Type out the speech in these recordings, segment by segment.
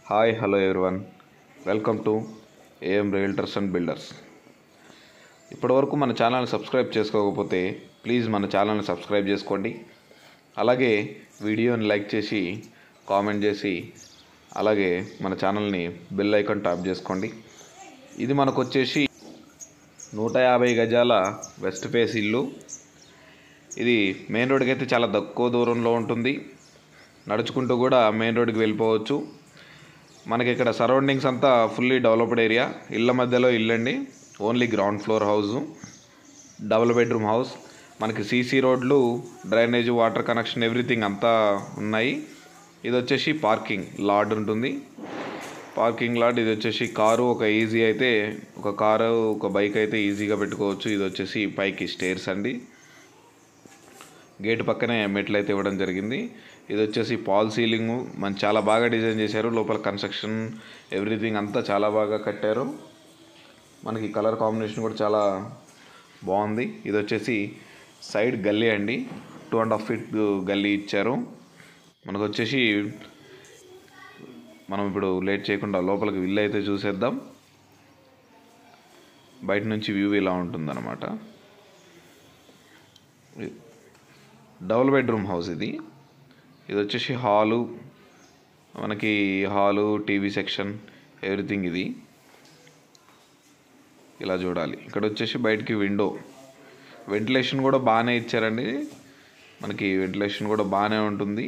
Hi hello everyone, welcome to AM realtors and builders. ఇప్పటివరకు మన ఛానల్ని సబ్స్క్రైబ్ చేసుకోకపోతే ప్లీజ్ మన ఛానల్ని సబ్స్క్రైబ్ చేసుకోండి. అలాగే వీడియోని లైక్ చేసి కామెంట్ చేసి అలాగే మన ఛానల్ని బెల్ ఐకాన్ ట్యాప్ చేసుకోండి. ఇది మనకు వచ్చేసి 150 గజాల వెస్ట్ ఫేస్ ఇల్లు. ఇది మెయిన్ రోడ్కి అయితే చాలా తక్కువ దూరంలో ఉంటుంది. నడుచుకుంటూ కూడా మెయిన్ రోడ్కి వెళ్ళిపోవచ్చు. మనకి ఇక్కడ సరౌండింగ్స్ అంతా ఫుల్లీ డెవలప్డ్ ఏరియా. ఇళ్ళ మధ్యలో ఇల్లండి, only ground floor house, double bedroom house. మనకి సీసీ రోడ్లు, డ్రైనేజ్, వాటర్ కనెక్షన్ ఎవ్రీథింగ్ అంతా ఉన్నాయి. ఇది వచ్చేసి పార్కింగ్ లాడ్ ఉంటుంది. పార్కింగ్ లాడ్ ఇది వచ్చేసి కారు ఒక కారు ఒక బైక్ అయితే ఈజీగా పెట్టుకోవచ్చు. ఇది వచ్చేసి పైకి స్టేర్స్ అండి. గేట్ పక్కనే మెట్లు అయితే ఇవ్వడం జరిగింది. ఇది వచ్చేసి పాల్ సీలింగ్ చాలా బాగా డిజైన్ చేశారు. లోపల కన్స్ట్రక్షన్ ఎవ్రీథింగ్ అంతా చాలా బాగా కట్టారు. మనకి కలర్ కాంబినేషన్ కూడా చాలా బాగుంది. ఇది వచ్చేసి సైడ్ గల్లీ అండి, 2.5 feet గల్లీ ఇచ్చారు. మనకు వచ్చేసి మనం ఇప్పుడు లేట్ చేయకుండా లోపలికి ఇల్లు అయితే చూసేద్దాం. బయట నుంచి వ్యూ ఇలా ఉంటుందన్నమాట. డబుల్ బెడ్రూమ్ హౌస్ ఇది వచ్చేసి మనకి హాలు, టీవీ సెక్షన్ ఎవ్రీథింగ్ ఇది ఇలా చూడాలి. ఇక్కడ వచ్చేసి బయటికి విండో, వెంటిలేషన్ కూడా బాగానే ఇచ్చారండి. మనకి వెంటిలేషన్ కూడా బాగానే ఉంటుంది.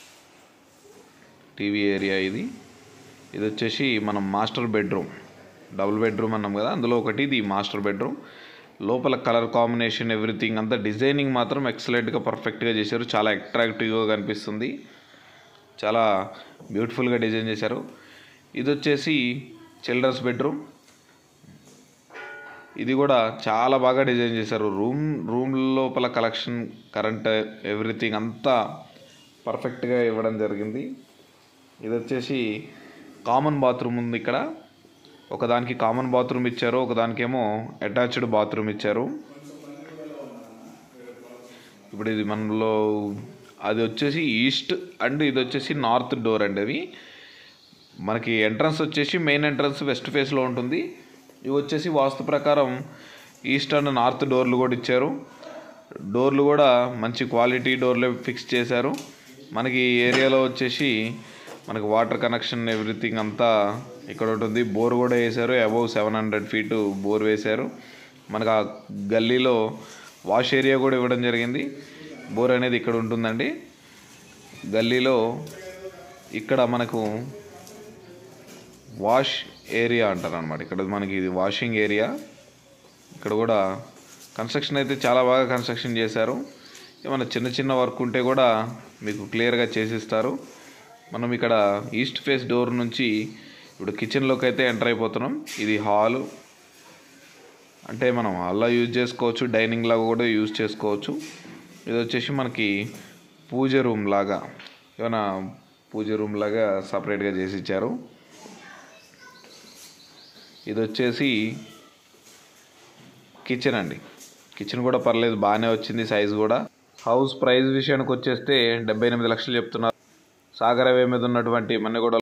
టీవీ ఏరియా ఇది వచ్చేసి మనం మాస్టర్ బెడ్రూమ్. డబుల్ బెడ్రూమ్ అన్నాం కదా, అందులో ఒకటి ఇది మాస్టర్ బెడ్రూమ్. లోపల కలర్ కాంబినేషన్ ఎవ్రీథింగ్ అంతా డిజైనింగ్ మాత్రం ఎక్సలెంట్గా పర్ఫెక్ట్గా చేశారు. చాలా అట్రాక్టివ్గా కనిపిస్తుంది. చాలా బ్యూటిఫుల్గా డిజైన్ చేశారు. ఇది వచ్చేసి చిల్డ్రన్స్ బెడ్రూమ్. ఇది కూడా చాలా బాగా డిజైన్ చేశారు. రూమ్ లోపల కలెక్షన్, కరెంట్ ఎవ్రీథింగ్ అంతా పర్ఫెక్ట్గా ఇవ్వడం జరిగింది. ఇది వచ్చేసి కామన్ బాత్రూమ్ ఉంది. ఇక్కడ ఒకదానికి కామన్ బాత్రూమ్ ఇచ్చారు, ఒకదానికేమో అటాచ్డ్ బాత్రూమ్ ఇచ్చారు. ఇప్పుడు ఇది మనలో అది వచ్చేసి ఈస్ట్ అండ్ ఇది వచ్చేసి నార్త్ డోర్ అండి. అవి మనకి ఎంట్రన్స్ వచ్చేసి మెయిన్ ఎంట్రన్స్ వెస్ట్ ఫేస్లో ఉంటుంది. ఇవి వచ్చేసి వాస్తు ప్రకారం ఈస్ట్ అండ్ నార్త్ డోర్లు కూడా ఇచ్చారు. డోర్లు కూడా మంచి క్వాలిటీ డోర్లే ఫిక్స్ చేశారు. మనకి ఏరియాలో వచ్చేసి మనకి వాటర్ కనెక్షన్ ఎవ్రీథింగ్ అంతా ఇక్కడ ఉంటుంది. బోర్ కూడా వేశారు. అబౌవ్ 700 feet బోర్ వేశారు. మనకు ఆ గల్లీలో వాష్ ఏరియా కూడా ఇవ్వడం జరిగింది. బోర్ అనేది ఇక్కడ ఉంటుందండి గల్లీలో. ఇక్కడ మనకు వాష్ ఏరియా అంటారు అనమాట. ఇక్కడ మనకి ఇది వాషింగ్ ఏరియా. ఇక్కడ కూడా కన్స్ట్రక్షన్ అయితే చాలా బాగా కన్స్ట్రక్షన్ చేశారు. ఏమైనా చిన్న చిన్న వర్క్ ఉంటే కూడా మీకు క్లియర్గా చేసిస్తారు. మనం ఇక్కడ ఈస్ట్ ఫేస్ డోర్ నుంచి ఇప్పుడు కిచెన్లోకి అయితే ఎంటర్ అయిపోతున్నాం. ఇది హాలు, అంటే మనం హాల్లో యూజ్ చేసుకోవచ్చు, డైనింగ్ లాగా కూడా యూజ్ చేసుకోవచ్చు. ఇది వచ్చేసి మనకి పూజ రూమ్ లాగా, ఏమైనా పూజ రూమ్ లాగా సపరేట్గా చేసి ఇచ్చారు. ఇది వచ్చేసి కిచెన్ అండి. కిచెన్ కూడా పర్లేదు, బాగానే వచ్చింది సైజు కూడా. హౌస్ ప్రైస్ విషయానికి వచ్చేస్తే 78 లక్షలు చెప్తున్నారు. సాగర్ హైవే మీద ఉన్నటువంటి మన్నెగూడ